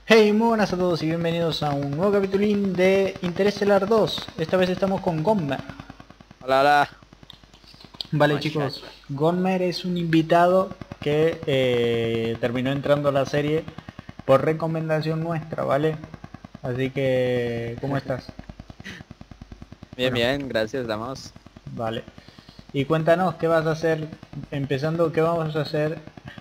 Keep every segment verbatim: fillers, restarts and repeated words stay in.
Hey, muy buenas a todos y bienvenidos a un nuevo capitulín de Interestelar dos. Esta vez estamos con Gonmer. Hola, hola. Vale chicos, Muchacho. Gonmer es un invitado que eh, terminó entrando a la serie por recomendación nuestra, ¿vale? Así que, ¿cómo estás? Bien, Bueno, bien, gracias, damos. vale. Y cuéntanos, ¿qué vas a hacer? Empezando, ¿qué vamos a hacer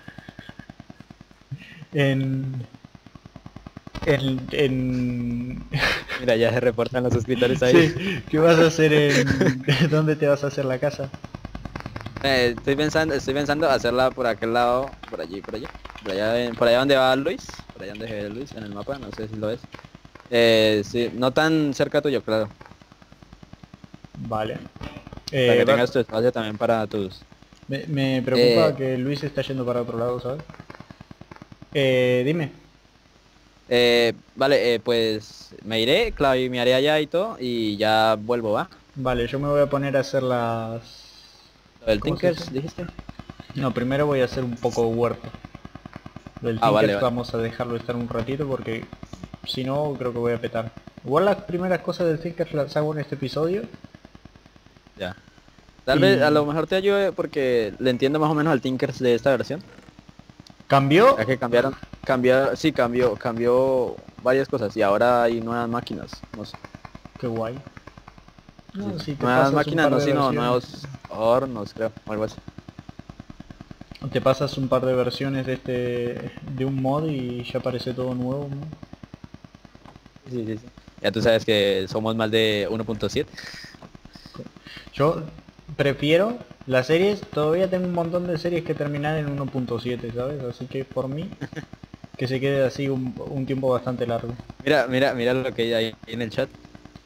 en... en... en... Mira, ya se reportan los suscriptores ahí. sí, ¿qué vas a hacer en... ¿Dónde te vas a hacer la casa? Eh, estoy pensando, estoy pensando hacerla por aquel lado, por allí, por allí. Por allá, en- por allá donde va Luis, por allá donde se ve Luis en el mapa, no sé si lo ves. Eh, sí, no tan cerca tuyo, claro. Vale. Para Eh, que va- tengas tu espacio también para tus. me, me preocupa Eh, que Luis está yendo para otro lado, ¿sabes? Eh, dime. eh, vale, eh, pues me iré, claro, y me haré allá y todo, y ya vuelvo, ¿va? Vale, yo me voy a poner a hacer las... Lo del ¿Cómo se dice? Tinkers, dijiste. No, primero voy a hacer un poco de huerto. Del Ah, vale, Tinkers vale. vamos a dejarlo estar un ratito porque si no creo que voy a petar. Igual las primeras cosas del Tinkers las hago en este episodio Ya. Tal vez a y... lo mejor te ayude porque le entiendo más o menos al Tinkers de esta versión. ¿Cambió? Es que cambiaron, cambió, sí, cambió, cambió varias cosas y ahora hay nuevas máquinas. No sé. Qué guay. Sí, No, sí. si te Nuevas pasas un máquinas, par no, de sino versiones. nuevos hornos, creo, o algo así. Te pasas un par de versiones de este... de un mod y ya parece todo nuevo, ¿no? Sí, sí, sí. Ya tú sabes que somos más de uno punto siete. Yo prefiero las series, todavía tengo un montón de series que terminan en uno punto siete, ¿sabes? Así que por mí, que se quede así un, un tiempo bastante largo. Mira, mira, mira lo que hay ahí en el chat.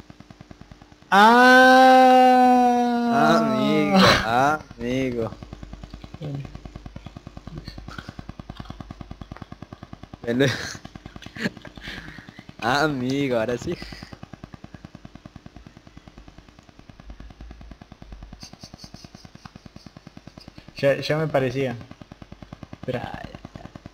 Amigo, ¡Ah! amigo. Ven- Amigo, ahora sí. Ya, ya me parecía. Espera. Ya, ya.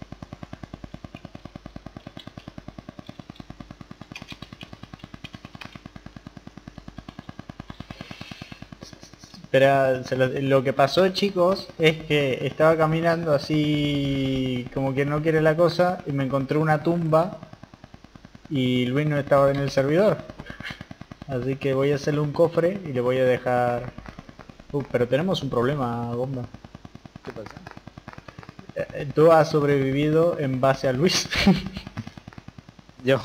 Espera, se lo, lo que pasó, chicos, es que estaba caminando así como que no quiere la cosa y me encontré una tumba y Luis no estaba en el servidor. Así que voy a hacerle un cofre y le voy a dejar... Uh, pero tenemos un problema, Bomba. ¿Qué pasa? Eh, Tú has sobrevivido en base a Luis. Yo.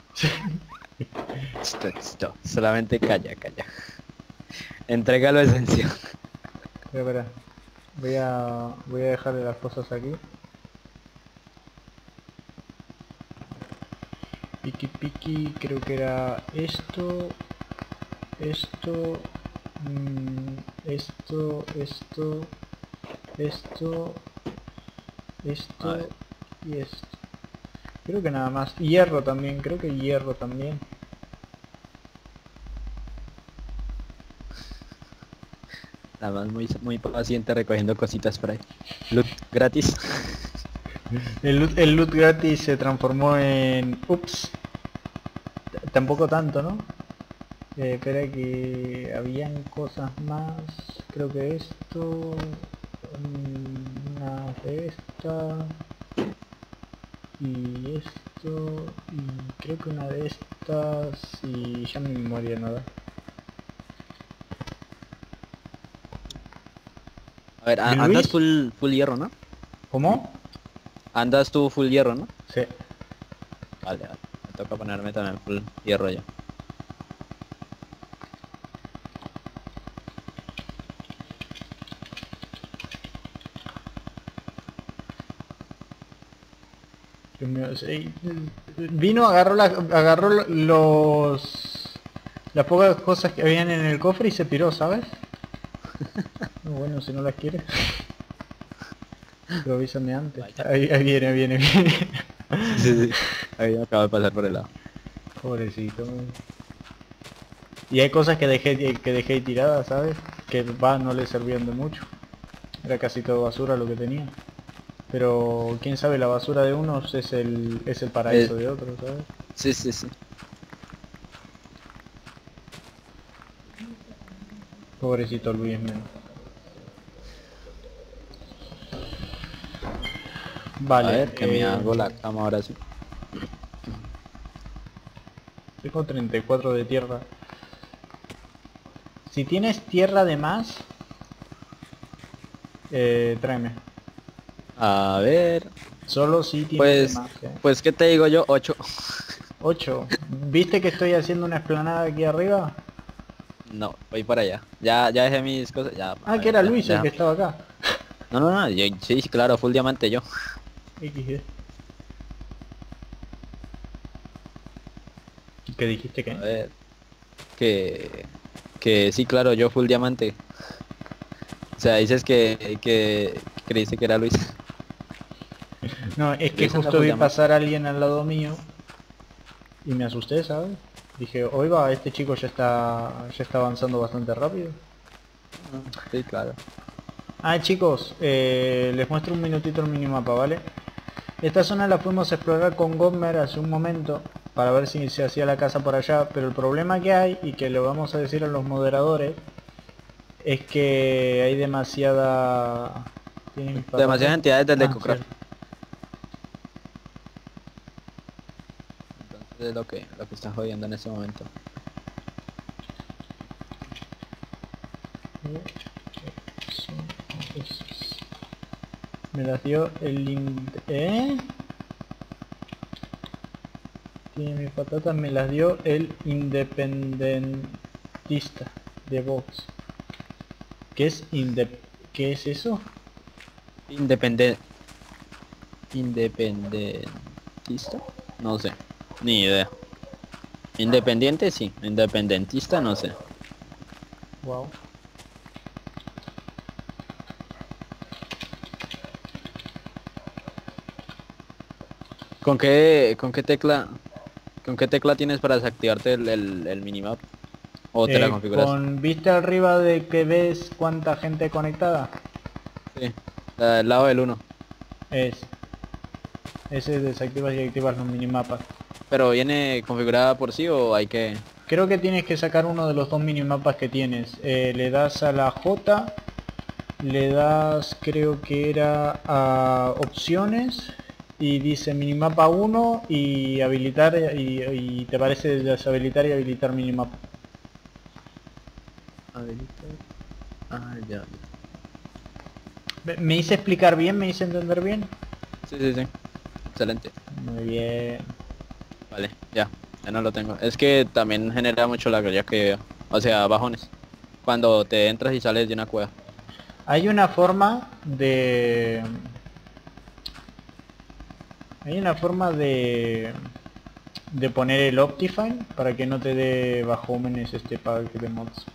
Esto, esto. Solamente calla, calla. Entrega lo esencial. Espera, espera. Voy a, voy a dejarle las cosas aquí. Piki piki, creo que era esto, esto, mm, esto, esto, esto, A esto ver. y esto. Creo que nada más. Hierro también, creo que hierro también. Nada más muy, muy paciente recogiendo cositas por ahí. Loot gratis. El loot, el loot gratis se transformó en... Ups. T- Tampoco tanto, ¿no? Eh, espera que habían cosas más. Creo que esto... mm, Una de esta. Y esto. Y creo que una de estas. Y ya no me memoria nada. A ver, ¿De a- andas Luis? full, full hierro, ¿no? ¿Cómo? Andas tú full hierro, ¿no? Sí. Vale, vale. Me toca ponerme también full hierro ya. Dios mío, sí, vino, agarró, la, agarró lo- los... Las pocas cosas que habían en el cofre y se piró, ¿sabes? Bueno, si no las quieres, pero avísame antes. Vaya. Ahí, ahí viene, viene, viene. Sí, sí, sí. Ahí acabo de pasar por el lado. Pobrecito. Y hay cosas que dejé que dejé tiradas, ¿sabes? Que va, no le servían de mucho. Era casi todo basura lo que tenía. Pero quién sabe, la basura de unos es el, es el paraíso Eh, de otros, ¿sabes? sí, sí, sí. Pobrecito Luis, men. A Vale, ver, que me eh, hago la cama ahora sí. tengo treinta y cuatro de tierra. Si tienes tierra de más, eh, tráeme. A ver, Solo si tienes de pues, más, eh. pues, ¿qué te digo yo? Ocho. ocho. ¿Viste que estoy haciendo una explanada aquí arriba? No, voy para allá. Ya, ya dejé mis cosas. Ya, Ah, a que ver, era deja- Luis el que déjame. estaba acá. No, no, no, yo- sí, claro, full diamante yo. equis de. ¿Qué dijiste A que? ver, que, que sí, claro, yo full diamante. O sea, dices que, que creíste que era Luis. No, es que Luis anda justo full vi diamante. pasar a alguien al lado mío y me asusté, ¿sabes? Dije, oiga, este chico ya está, ya está avanzando bastante rápido. Ah, sí, claro. Ah, chicos, eh, les muestro un minutito el minimapa, ¿vale? Esta zona la fuimos a explorar con Gommer hace un momento para ver si se hacía la casa por allá, pero el problema que hay, y que lo vamos a decir a los moderadores, es que hay demasiada... ¿Tienes mis patatas? Demasiadas entidades del Ah, Decocraft. cierto. Entonces es lo que, lo que está jodiendo en ese momento. Me las dio el... in- ¿Eh? Tiene mis patatas, me las dio el independentista de Vox. ¿Qué es indep... ¿Qué es eso? Independente. Independentista. No sé. Ni idea. Independiente sí. Independentista no sé. Wow. ¿Con qué, con qué tecla, con qué tecla tienes para desactivarte el, el, el minimap? ¿O te la Eh, configuras? con vista arriba de que ves cuánta gente conectada. Sí. La del lado del uno. Es. Ese desactivas y activas los minimapas. Pero viene configurada por sí o hay que... Creo que tienes que sacar uno de los dos minimapas que tienes. Eh, le das a la J, le das, creo que era a opciones y dice minimapa uno y habilitar y, y te parece deshabilitar y habilitar minimapa. Ah, ya. ¿Me me hice explicar bien? ¿Me hice entender bien? Sí, sí, sí. Excelente. Muy bien. Vale, ya. Ya no lo tengo. Es que también genera mucho lag ya que... O sea, bajones. Cuando te entras y sales de una cueva. Hay una forma de... Hay una forma de... de poner el Optifine para que no te dé bajómenes este pack de mods.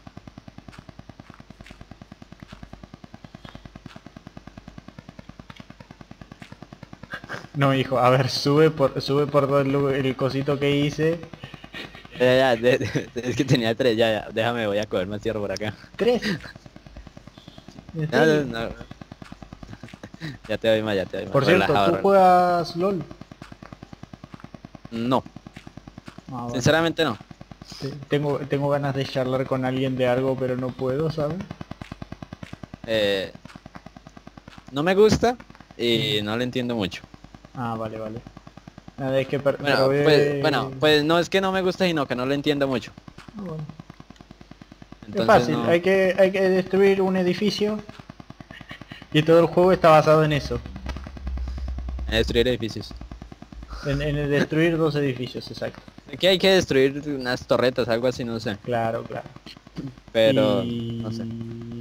No, hijo, a ver, sube por sube por todo el, lu- el cosito que hice. Ya, ya, de- de- es que tenía tres, ya, ya. Déjame, voy a coger más tierra por acá. Tres. ¿En No, serio? no, no. Ya te doy más, ya te doy más. Por cierto, Relajado, ¿tú relajado. juegas LOL? No, Ah, vale. sinceramente no. Te- Tengo, tengo ganas de charlar con alguien de algo, pero no puedo, ¿sabes? Eh, no me gusta y no le entiendo mucho. Ah, vale, vale. Nada, es que per- Bueno, probé... pues, bueno, pues no es que no me gusta, sino que no le entiendo mucho. Ah, bueno. Es Entonces fácil, no. hay que, hay que destruir un edificio y todo el juego está basado en eso. En destruir edificios. En, en el destruir dos edificios, exacto. Aquí hay que destruir unas torretas, algo así, no sé. Claro, claro. Pero, y... no sé.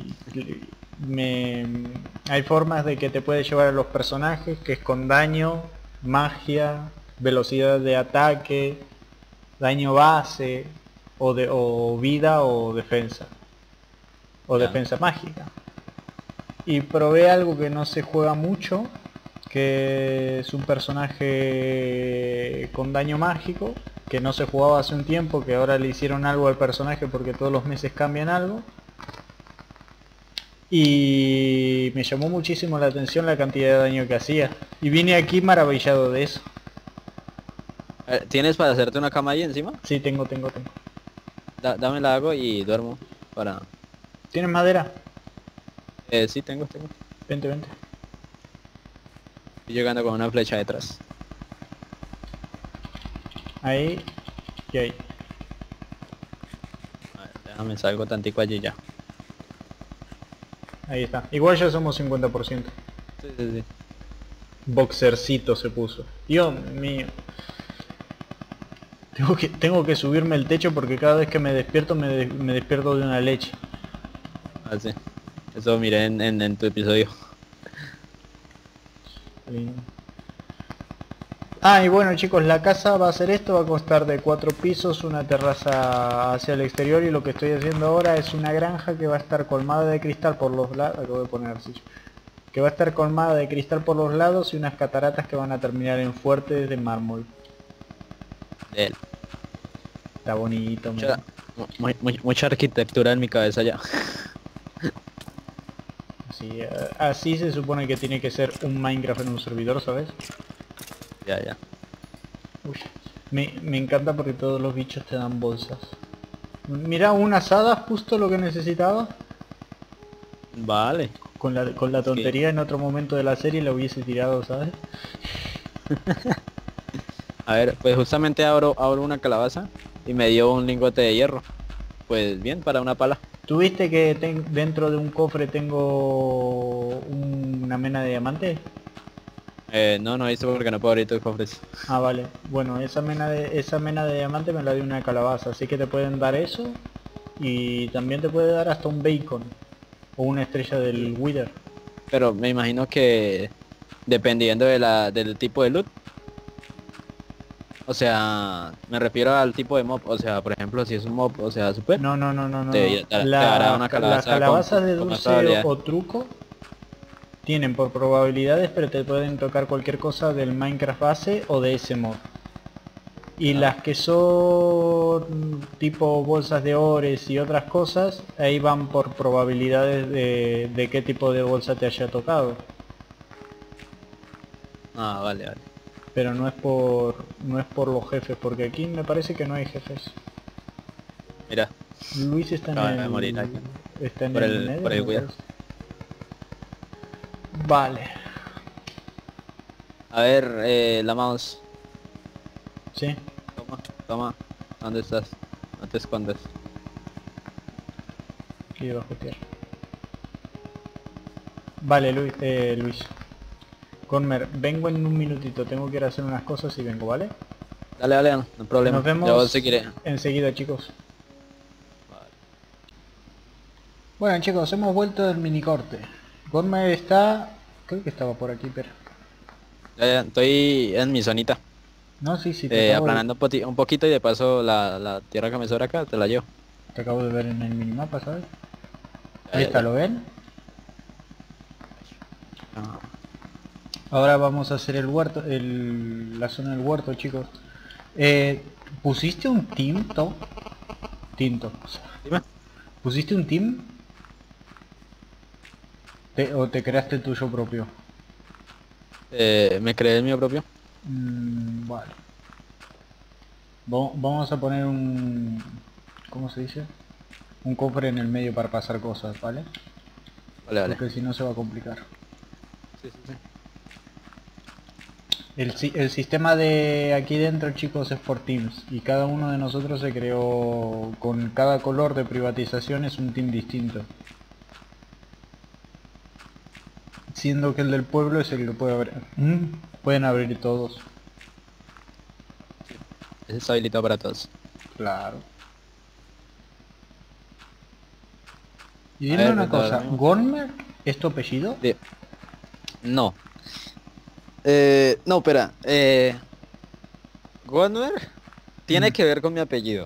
me... hay formas de que te puedes llevar a los personajes, que es con daño, magia, velocidad de ataque, daño base, o, de, o vida o defensa. O Ya. defensa mágica. Y probé algo que no se juega mucho, que es un personaje con daño mágico, que no se jugaba hace un tiempo, que ahora le hicieron algo al personaje porque todos los meses cambian algo. Y me llamó muchísimo la atención la cantidad de daño que hacía. Y vine aquí maravillado de eso. Eh, ¿Tienes para hacerte una cama ahí encima? Sí, tengo, tengo, tengo. Da, dame la hago y duermo para... ¿Tienes madera? Eh, sí, tengo, tengo. Vente, vente. Estoy llegando con una flecha detrás. Ahí y ahí. A ver, déjame salgo tantico allí ya. Ahí está. Igual ya somos cincuenta por ciento. Sí, sí, sí. Boxercito se puso. Dios mío. Tengo que, tengo que subirme el techo porque cada vez que me despierto me, de- me despierto de una leche. Ah, sí. Eso miré en, en, en tu episodio. Ah, y bueno chicos, la casa va a ser esto, va a costar de cuatro pisos, una terraza hacia el exterior y lo que estoy haciendo ahora es una granja que va a estar colmada de cristal por los lados, acabo de poner así, que va a estar colmada de cristal por los lados y unas cataratas que van a terminar en fuertes de mármol. De él. Está bonito, Mucha, mira. mu- mu- mu- mucha arquitectura en mi cabeza ya. Así, eh, así se supone que tiene que ser un Minecraft en un servidor, ¿sabes? Ya, ya. Uy, me, me encanta porque todos los bichos te dan bolsas. Mira, una asada, justo lo que necesitaba. Vale. Con la, con la tontería en otro momento de la serie la hubiese tirado, ¿sabes? A ver, pues justamente abro, abro una calabaza y me dio un lingote de hierro. Pues bien, para una pala. ¿Tuviste que ten- dentro de un cofre tengo un- una mena de diamante? Eh, no, no he visto porque no puedo abrir tus cofres. Ah, vale. Bueno, esa mena de esa mena de diamante me la dio una calabaza, así que te pueden dar eso y también te puede dar hasta un bacon o una estrella del Wither. Pero me imagino que dependiendo de la, del tipo de loot. O sea, me refiero al tipo de mob. O sea, por ejemplo, si es un mob, o sea, super. No, no, no, no, no. Te- no. te- te La- dará una las calabaza calabazas con- de con más dulce probabilidad. o truco tienen por probabilidades, pero te pueden tocar cualquier cosa del Minecraft base o de ese mod. Y Ah. las que son tipo bolsas de ores y otras cosas, ahí van por probabilidades de, de qué tipo de bolsa te haya tocado. Ah, vale, vale. Pero no es por no es por los jefes, porque aquí me parece que no hay jefes. Mira, Luis está en acaba de el, morir aquí. está en Por el, el- Nether, por el me Wither. parece. Vale, A ver, eh, la mouse. sí. Toma, toma. ¿Dónde estás? No te escondes. Aquí debajo tierra. Vale, Luis, eh, Luis. Conmer, vengo en un minutito, tengo que ir a hacer unas cosas y vengo, ¿vale? Dale, dale, no hay problema. Nos vemos Yo seguiré. enseguida, chicos. Bueno, chicos, hemos vuelto del mini corte. Conmer está... creo que estaba por aquí, pero... Ya, ya, estoy en mi zonita. No, sí, sí, te, Eh, acabo, de, aplanando un, poti- un poquito y de paso la, la tierra que me sobra acá te la llevo. te acabo de ver en el minimapa, ¿sabes? Ya, Ahí ya, está, ya. ¿lo ven? Ah, Ahora vamos a hacer el huerto, el, la zona del huerto, chicos. Eh, ¿Pusiste un tinto? Tinto. o sea, dime. ¿Pusiste un team? Te- ¿O te creaste el tuyo propio? Eh, me creé el mío propio. Mm, vale. Va- Vamos a poner un... ¿cómo se dice? Un cofre en el medio para pasar cosas, ¿vale? Vale, vale. Porque si no se va a complicar. Sí, sí, sí. El, si- el sistema de aquí dentro, chicos, es por teams. Y cada uno de nosotros se creó con cada color de privatización, es un team distinto. Siendo que el del pueblo es el que puede abrir. Mm, Pueden abrir todos. Ese está habilitado para todos. Claro. Y A dime ver, una ahora cosa, mismo. ¿Gonmer es tu apellido? De- No. Eh, no, espera. Eh, Gunner tiene Mm. que ver con mi apellido.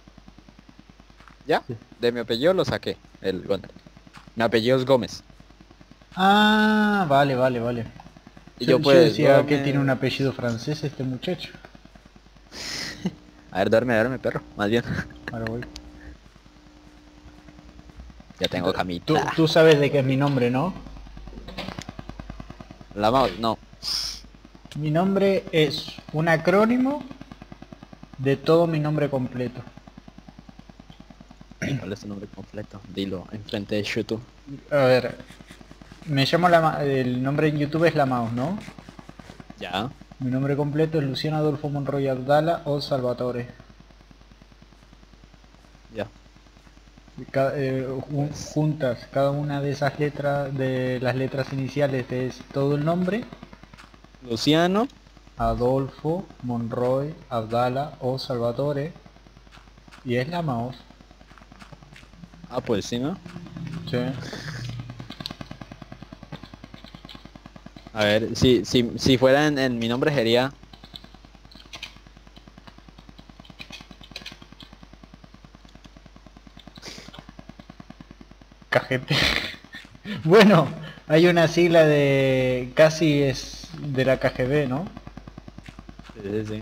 ¿Ya? Sí. De mi apellido lo saqué, el Gunner. Mi apellido es Gómez. Ah, vale, vale, vale. Y yo, yo, yo pues, decía Gómez- que tiene un apellido francés este muchacho. A ver, duerme, duerme, perro. Más bien. Ahora voy. Ya tengo Tú, camita. tú sabes de qué es mi nombre, ¿no? La mouse, no. Mi nombre es un acrónimo de todo mi nombre completo. ¿Cuál es tu nombre completo? Dilo, enfrente de YouTube. A ver, me llamo la ma- el nombre en YouTube es La Mouse, ¿no? Ya. Mi nombre completo es Luciano Adolfo Monroy Abdala o Salvatore. Ya. Ca- eh, jun- Pues. juntas cada una de esas letras, de las letras iniciales es todo el nombre. Luciano. Adolfo Monroy Abdala o Salvatore. Y es La Mouse. Ah, pues sí, ¿no? Sí. A ver, si, si, si fuera en, en mi nombre sería... Cajete. Bueno, hay una sigla de casi es de la K G B, ¿no? Sí, sí, sí.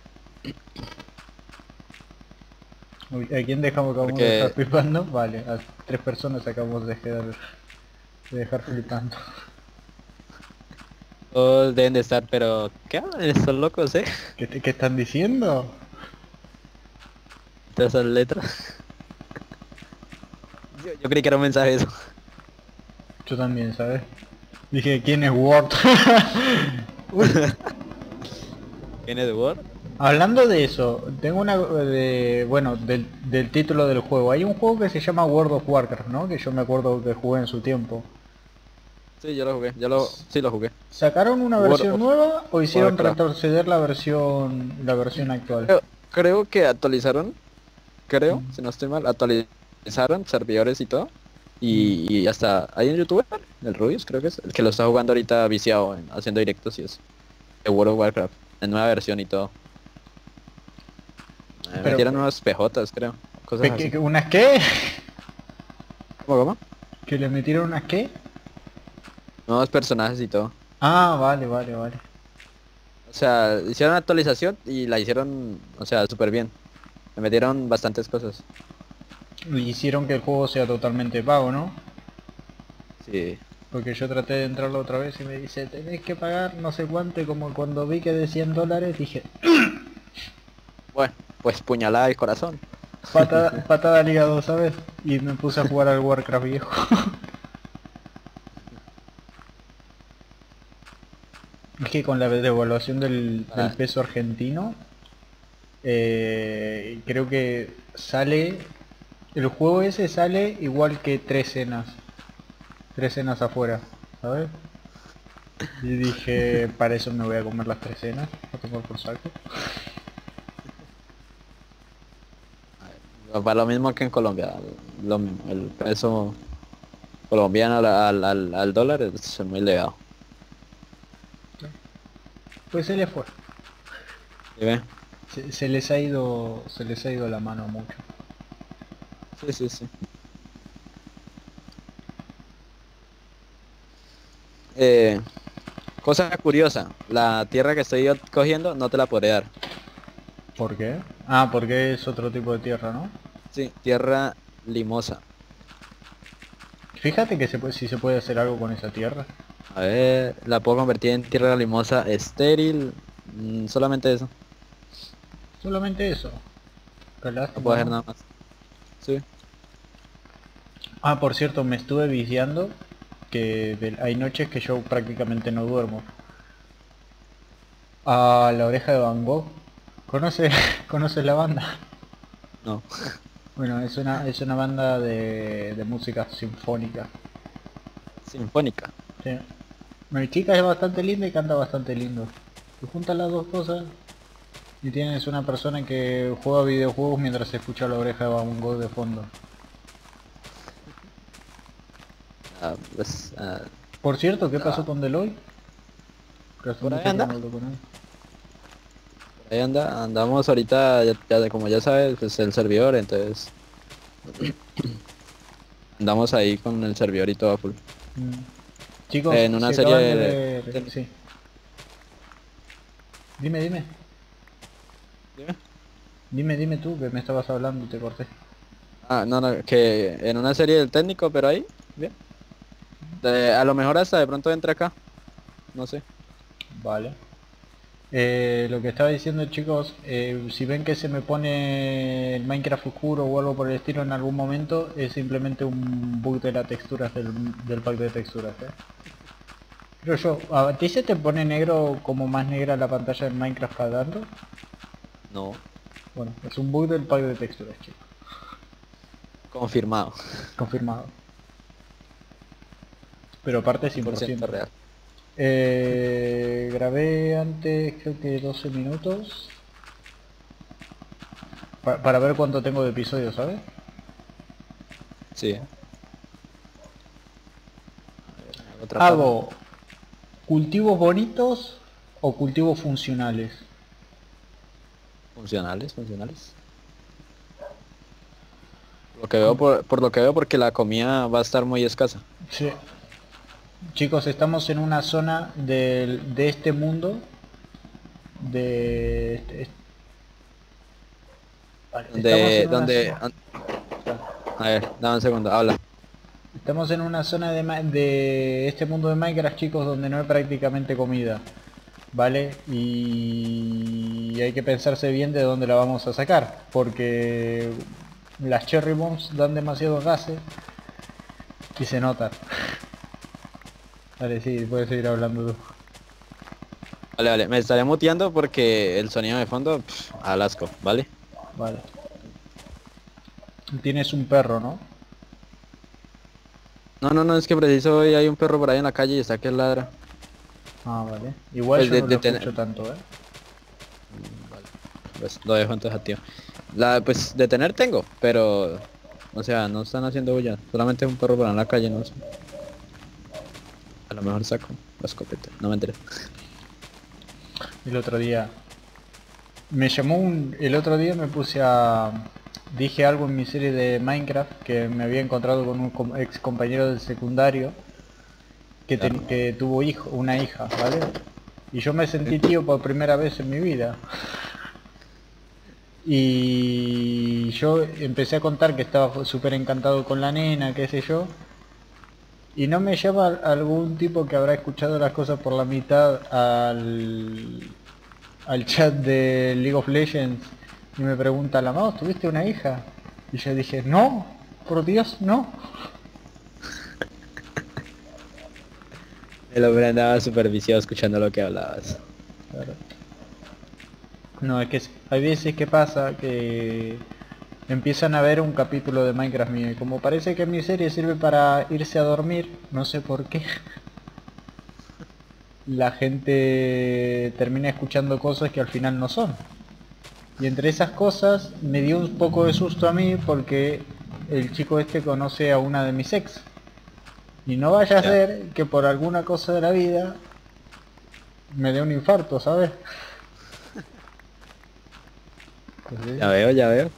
Uy, ¿a quién dejamos acabamos de dejar Porque flipando? Vale, a tres personas acabamos de dejar, de dejar flipando. todos deben de estar, pero... ¿Qué hablan estos locos, eh? ¿Qué, te- qué están diciendo? Todas esas letras. Yo, yo creí que era un mensaje eso. Yo también, ¿sabes? Dije, ¿quién es Word? Uy, ¿Quién es Word? hablando de eso, tengo una de, bueno, del, del título del juego. Hay un juego que se llama World of Warcraft, ¿no? Que yo me acuerdo que jugué en su tiempo. Sí, yo lo jugué, yo lo... Sí, lo jugué. ¿Sacaron una World versión of nueva o hicieron Warcraft. retroceder la versión la versión actual? Creo, creo que actualizaron, creo, Mm, si no estoy mal, actualizaron servidores y todo. mm. Y, y hasta hay un youtuber, el Rubius creo que es, el que lo está jugando ahorita viciado, en- haciendo directos y eso. De World of Warcraft, en nueva versión y todo. Eh, Pero, metieron unos P Jotas, creo, cosas pe- así. que- ¿unas qué? ¿Cómo, cómo? ¿Que le metieron unas qué? Nuevos personajes y todo. Ah, vale, vale, vale. O sea, hicieron actualización y la hicieron, o sea, súper bien. Le metieron bastantes cosas. Y hicieron que el juego sea totalmente pago, ¿no? Sí. Porque yo traté de entrarlo otra vez y me dice, tenés que pagar no sé cuánto, y como cuando vi que de cien dólares dije, Bueno, pues puñalada al corazón. patada, patada al hígado, ¿sabes? Y me puse a jugar al Warcraft viejo. Es que con la devaluación del, del Para- peso argentino, eh, creo que sale, el juego ese sale igual que tres cenas, tres cenas afuera, ¿sabes? Y dije, para eso me voy a comer las tres cenas, a tomar por saco. Para lo mismo que en Colombia, lo- el peso colombiano al, al, al- al dólar es muy elevado. Pues se les fue, ¿Sí ve? se, se les ha ido, se les ha ido la mano mucho. Sí, sí, sí. Eh, cosa curiosa, la tierra que estoy yo cogiendo no te la podré dar. ¿Por qué? Ah, porque es otro tipo de tierra, ¿no? Sí, tierra limosa. Fíjate que se puede, si se puede hacer algo con esa tierra. A ver, la puedo convertir en tierra limosa estéril. mm, solamente eso, Solamente eso. Qué no lástima, puedo hacer ¿no? nada más. Sí. Ah, por cierto, me estuve viciando que de- hay noches que yo prácticamente no duermo. A La Oreja de Van Gogh. ¿Conoces, ¿conoces la banda? No. Bueno, es una, es una banda de, de música sinfónica. Sinfónica. Sí. Mi chica es bastante linda y canta bastante lindo. Y juntas las dos cosas y tienes una persona que juega videojuegos mientras escucha La Oreja de Van Gogh de fondo. Ah, pues, ah, Por cierto, ¿qué pasó ah, con Deloy? Que hace por ahí mucho que anda. no hablo con él. Ahí anda, andamos ahorita, ya, ya como ya sabes, pues el servidor, entonces andamos ahí con el servidor y todo a full. Mm. Chicos, En una si serie acaban de de... ver... de- Sí. Dime, dime. Dime. Dime, dime tú, que me estabas hablando y te corté. Ah, no, no, que en una serie del técnico, pero ahí, bien. De- a lo mejor hasta de pronto entra acá, no sé. Vale. Eh, lo que estaba diciendo chicos, eh, si ven que se me pone el Minecraft oscuro o algo por el estilo en algún momento, es simplemente un bug de las texturas del, del pack de texturas. ¿eh? Pero yo, ¿a ti se te pone negro como más negra la pantalla del Minecraft cada tanto? No, Bueno, es un bug del pack de texturas, chicos. confirmado. Confirmado. Pero aparte cien cien por por ciento ciento. real. Eh, grabé antes creo que doce minutos. Pa- para ver cuánto tengo de episodio, ¿sabes? Sí. Otra papa. Hago cultivos bonitos o cultivos funcionales. Funcionales, funcionales. Lo que veo por, por lo que veo porque la comida va a estar muy escasa. Sí. Chicos, estamos en una zona del- de este mundo. De... este- este- vale, estamos Donde, en una donde, zona... an- a ver, dame un segundo, habla. Estamos en una zona de, ma- de este mundo de Minecraft, chicos, donde no hay prácticamente comida. ¿Vale? Y hay que pensarse bien de dónde la vamos a sacar. Porque las cherry bombs dan demasiados gases y se notan. Vale, sí, puedes seguir hablando tú. Vale, vale, me estaré muteando porque el sonido de fondo, pff, al asco, ¿vale? Vale. Tienes un perro, ¿no? No, no, no, es que preciso hoy hay un perro por ahí en la calle y está que ladra. Ah, vale. Igual Pues yo de, no lo de tener... escucho tanto, ¿eh? Vale, pues lo dejo entonces activo. La, pues de tener tengo, pero... O sea, no están haciendo bulla, solamente es un perro por ahí en la calle, no sé. A lo mejor saco la escopeta, no me enteré. El otro día... Me llamó un... El otro día me puse a... Dije algo en mi serie de Minecraft que me había encontrado con un com- ex compañero del secundario que, Ya. ten- que tuvo hijo, una hija, ¿vale? Y yo me sentí tío por primera vez en mi vida. Y yo empecé a contar que estaba súper encantado con la nena, qué sé yo. Y no me llama algún tipo que habrá escuchado las cosas por la mitad al, al chat de League of Legends y me pregunta, ¿la mouse tuviste una hija? Y yo dije, no, por Dios, no. El hombre andaba súper viciado escuchando lo que hablabas. Claro. No, es que es- hay veces que pasa que empiezan a ver un capítulo de Minecraft mío y como parece que mi serie sirve para irse a dormir, no sé por qué, la gente termina escuchando cosas que al final no son. Y entre esas cosas me dio un poco de susto a mí porque el chico este conoce a una de mis ex. Y no vaya a Ya, ser que por alguna cosa de la vida me dé un infarto, ¿sabes? ya veo, ya veo.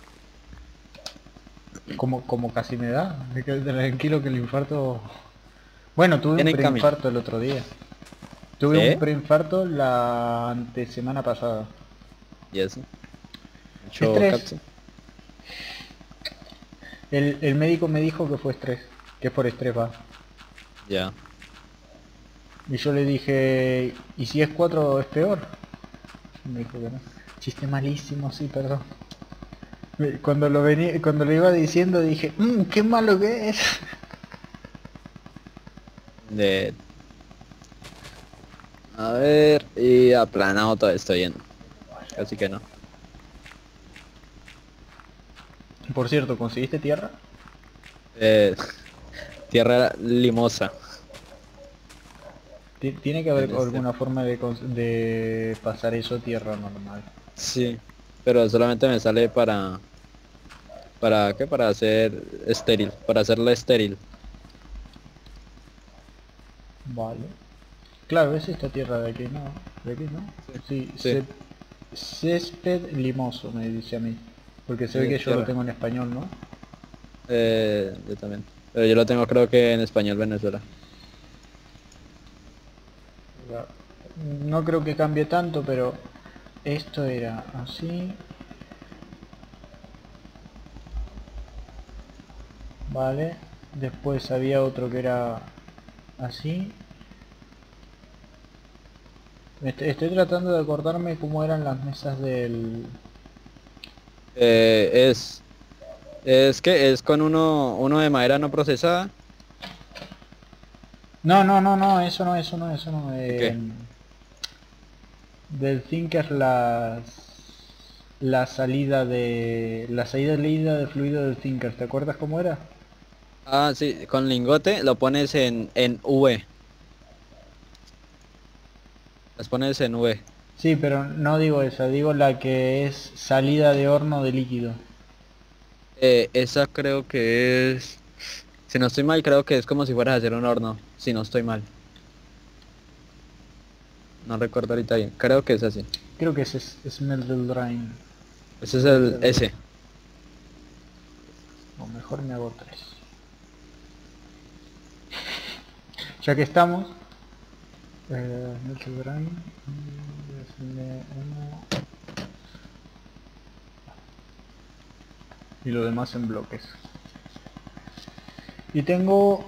Como, como casi me da. Me quedé tranquilo que el infarto... Bueno, tuve un Viene en camino. preinfarto el otro día. Tuve un ¿Sí? preinfarto la antesemana pasada. ¿Y eso? Mucho Estrés. capsu. El, el médico me dijo que fue estrés. Que es por estrés va. Ya. Y yo le dije, ¿y si es cuatro es peor? Me dijo que no. Chiste malísimo, sí, perdón. Me- Cuando lo venía, cuando lo iba diciendo dije, mmm, qué malo que es. De... A ver, y aplanado todo esto bien. Así que no. Por cierto, ¿conseguiste tierra? Eh, tierra limosa. Ti- Tiene que haber En este. alguna forma de, cons- de pasar eso a tierra normal. Sí. Pero solamente me sale para... ¿Para qué? Para hacer estéril. Para hacerla estéril. Vale. Claro, es esta tierra de aquí, ¿no? ¿De aquí, no? Sí, Sí. ce- césped limoso, me dice a mí. Porque se ve Sí, que yo lo tierra. tengo en español, ¿no? Eh, yo también. Pero yo lo tengo creo que en español Venezuela. Ya. No creo que cambie tanto, pero esto era así. Vale. Después había otro que era así. Est- Estoy tratando de acordarme cómo eran las mesas del... Eh, es... Es que es con uno, uno de madera no procesada. No, no, no, no, eso no, eso no, eso no. ¿De eh, qué? del Thinker las... La salida de... La salida leída de fluido del Thinker, ¿te acuerdas cómo era? Ah, sí, con lingote lo pones en, en V. Las pones en V. Sí, pero no digo esa, digo la que es salida de horno de líquido. Eh, esa creo que es... Si no estoy mal, creo que es como si fueras a hacer un horno. Si no estoy mal. No recuerdo ahorita bien. Creo que es así. Creo que ese es Smell del Drain. Ese es Puede el ser dos. S. O mejor me hago tres. Ya que estamos... Eh, Smell del Drain... mm, decirle uno, y lo demás en bloques. Y tengo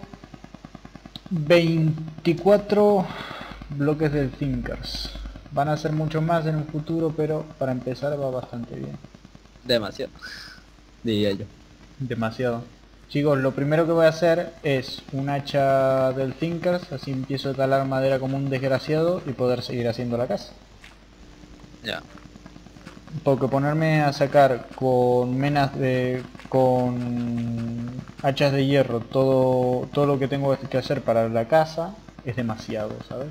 veinticuatro bloques del Thinkers. Van a ser mucho más en un futuro, pero para empezar va bastante bien. Demasiado. Diría yo. Demasiado. Chicos, lo primero que voy a hacer es un hacha del Thinkers, así empiezo a talar madera como un desgraciado y poder seguir haciendo la casa. Ya. Porque ponerme a sacar con menas de... con hachas de hierro todo, todo lo que tengo que hacer para la casa es demasiado, ¿sabes?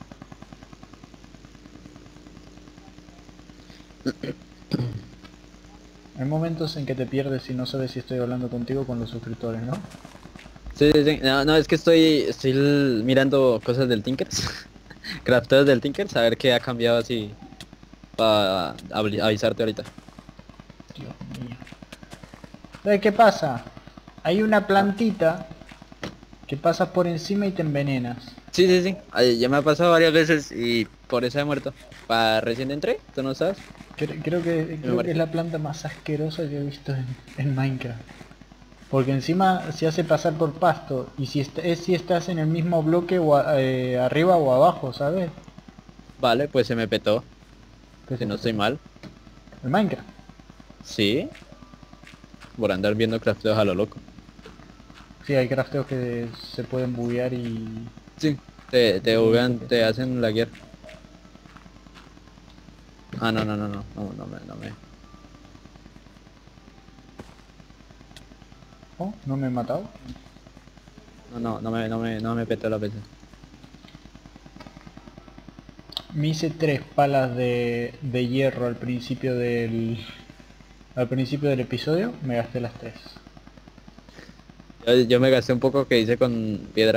Hay momentos en que te pierdes y no sabes si estoy hablando contigo o con los suscriptores, ¿no? Sí, sí, sí. No, no, es que estoy, estoy l- mirando cosas del Tinkers. Crafteos del Tinkers, a ver qué ha cambiado así. Para avisarte ahorita. Dios mío. ¿Sabes qué pasa? Hay una plantita que pasas por encima y te envenenas. Sí, sí, sí. Ay, ya me ha pasado varias veces y por eso he muerto. Para recién entré, ¿tú no sabes? Cre- Creo que, creo que es la planta más asquerosa que he visto en, en Minecraft. Porque encima se hace pasar por pasto. Y si est- es si estás en el mismo bloque o a- eh, arriba o abajo, ¿sabes? Vale, pues se me petó. ¿Qué Si se no te estoy pasa? mal. El Minecraft. Sí. Por andar viendo crafteos a lo loco. Sí, hay crafteos que se pueden buguear y... Sí. Te, te buguean, te hacen la guía. Ah, no, no, no, no. No, no me, no me. Oh, no me he matado. No, no, no me, no me, no me petó la P C. Me hice tres palas de, de hierro al principio del... Al principio del episodio, me gasté las tres. Yo, yo me gasté un poco que hice con piedra.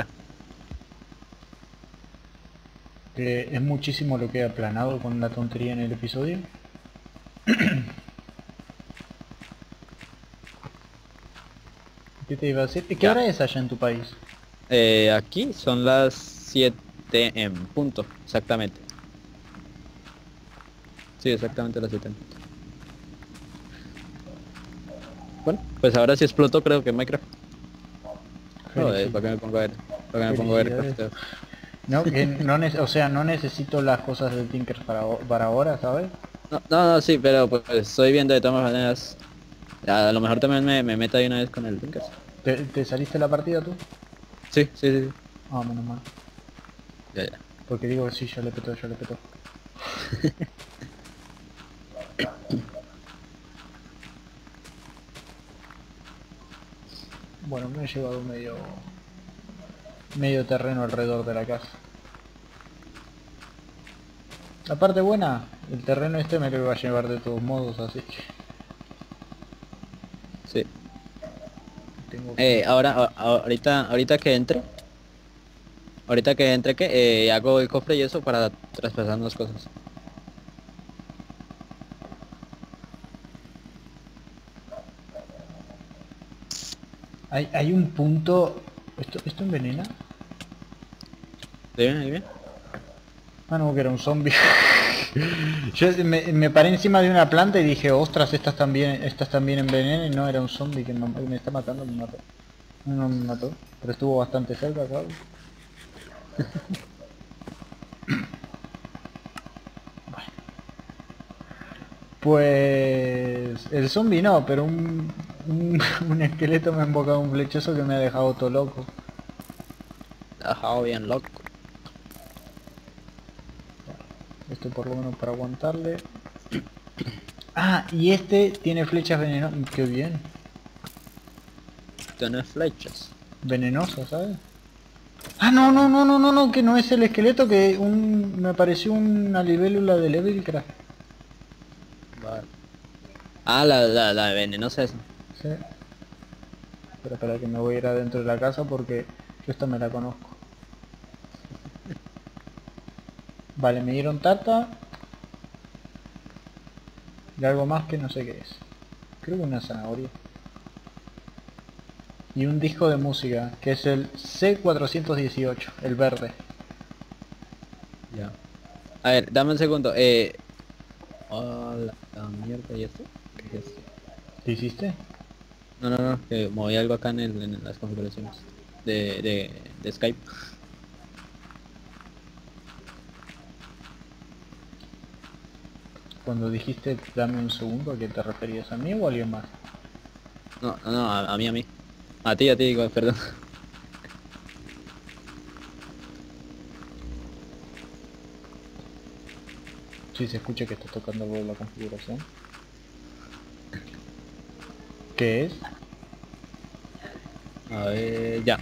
Que es muchísimo lo que he aplanado con la tontería en el episodio. ¿Qué te iba a decir? ¿Qué Ya. hora es allá en tu país? Eh, aquí son las siete en punto, exactamente. Sí, exactamente las siete en punto. Bueno, pues ahora sí explotó creo que Minecraft. Joder, ¿para qué me pongo a ver? ¿Para qué me pongo a ver Felicidades. crafteos? No, que no ne- o sea, no necesito las cosas del Tinker para, o- para ahora, ¿sabes? No, no, no, sí, pero pues estoy viendo de todas maneras. A lo mejor también me, me meto ahí una vez con el Linkers. ¿Te, te saliste la partida tú? Sí, sí, sí, sí. Ah, menos mal. Ya, ya. Porque digo que sí, ya le petó, ya le petó. Bueno, me he llevado medio... medio terreno alrededor de la casa. La parte buena, el terreno este me lo iba a llevar de todos modos, así que... Sí. Tengo... Eh, ahora, a- a- ahorita, ahorita que entre. Ahorita que entre que eh, hago el cofre y eso para traspasar unas cosas. Hay, hay un punto... ¿Esto, esto envenena? ¿Sí bien? ¿Ahí bien? Ah, no, que era un zombie. Yo me, me paré encima de una planta y dije, ostras, estas también, estas también envenenan, y no, era un zombie que me, me está matando, me mató. No me mató, pero estuvo bastante cerca, cabrón. Pues el zombie no, pero un, un, un esqueleto me ha embocado un flechazo que me ha dejado todo loco. La ha dejado bien loco. Esto por lo menos para aguantarle. Ah, y este tiene flechas venenosas. Qué bien. Tiene flechas. Venenosas, ¿sabes? Ah, no, no, no, no, no, no, que no es el esqueleto, que un me apareció una libélula de Levelcraft. Vale. Ah, la, la, la venenosa esa. Sí. Pero espera que me voy a ir adentro de la casa porque yo esta me la conozco. Vale, me dieron tarta. Y algo más que no sé qué es. Creo que una zanahoria. Y un disco de música, que es el C cuatrocientos dieciocho, el verde. Ya. A ver, dame un segundo. Eh... Oh, la, la mierda, ¿y esto? ¿Qué es esto? ¿Qué hiciste? No, no, no, que moví algo acá en, el, en las configuraciones de, de, de Skype. Cuando dijiste dame un segundo, ¿a qué te referías? ¿A mí o a alguien más? No, no, no, a, a mí, a mí. A ti, a ti, digo, perdón. Sí, se escucha que estás tocando algo de la configuración. ¿Qué es? A ver, ya.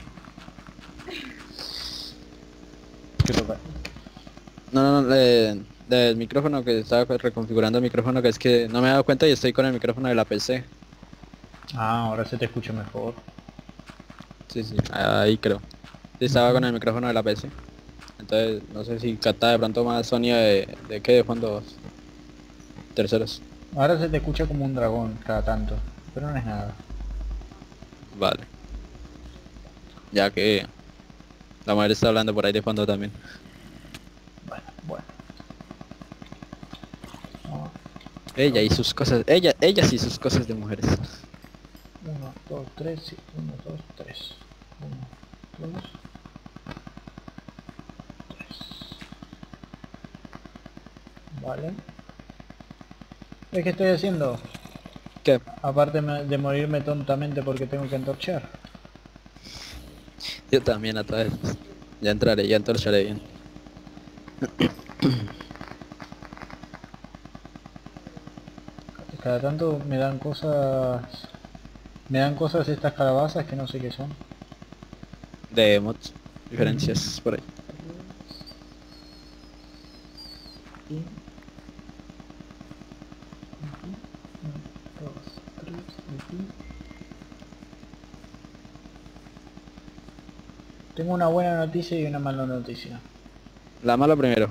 ¿Qué toca? No, no, no, de- del micrófono que estaba reconfigurando el micrófono, que es que no me he dado cuenta y estoy con el micrófono de la P C. Ah, ahora se te escucha mejor. Sí, sí, ahí creo. Sí, estaba con el micrófono de la P C. Entonces, no sé si capta de pronto más sonido de, de qué, de fondos terceros. Ahora se te escucha como un dragón cada tanto, pero no es nada. Vale. Ya que la mujer está hablando por ahí de fondo también. Bueno, bueno. Ah, Ella y sus cosas, ella, ellas y sus cosas de mujeres. uno, dos, tres, sí. Uno, dos, tres. Uno, dos, tres. Vale. ¿Ves qué estoy haciendo? ¿Qué? Aparte me- de morirme tontamente porque tengo que antorchar. Yo también a todas esas. Ya entraré, ya entorcharé bien. Cada tanto me dan cosas... Me dan cosas estas calabazas que no sé qué son. De mods, diferencias por ahí. Y... aquí, uno, dos, tres, aquí. Tengo una buena noticia y una mala noticia. La mala primero.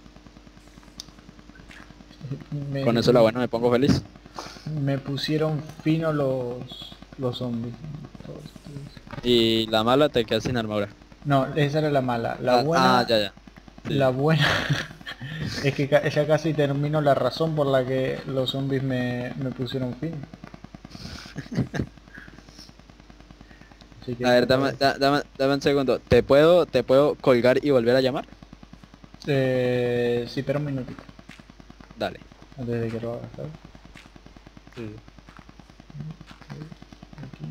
Me, Con eso la buena me pongo feliz. me pusieron fino los, los zombies. Dos, tres. Y la mala te quedas sin armadura. No, esa era la mala. La Ah, buena... ah, ya, ya. Sí. La buena... es que ca- ya casi termino la razón por la que los zombies me, me pusieron fin. Así que A ver, esta dame, vez- da- dame, dame un segundo. ¿Te puedo, te puedo colgar y volver a llamar? Eh, sí, pero un minutito. Dale. Antes de que lo hagas, ¿sabes? Sí. Aquí.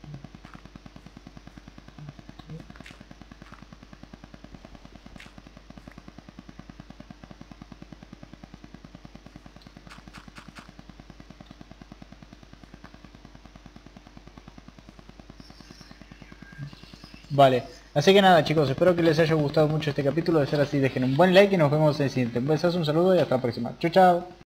Vale, así que nada chicos, espero que les haya gustado mucho este capítulo. De ser así, dejen un buen like y nos vemos en el siguiente. Un besazo, un saludo y hasta la próxima. Chau chao.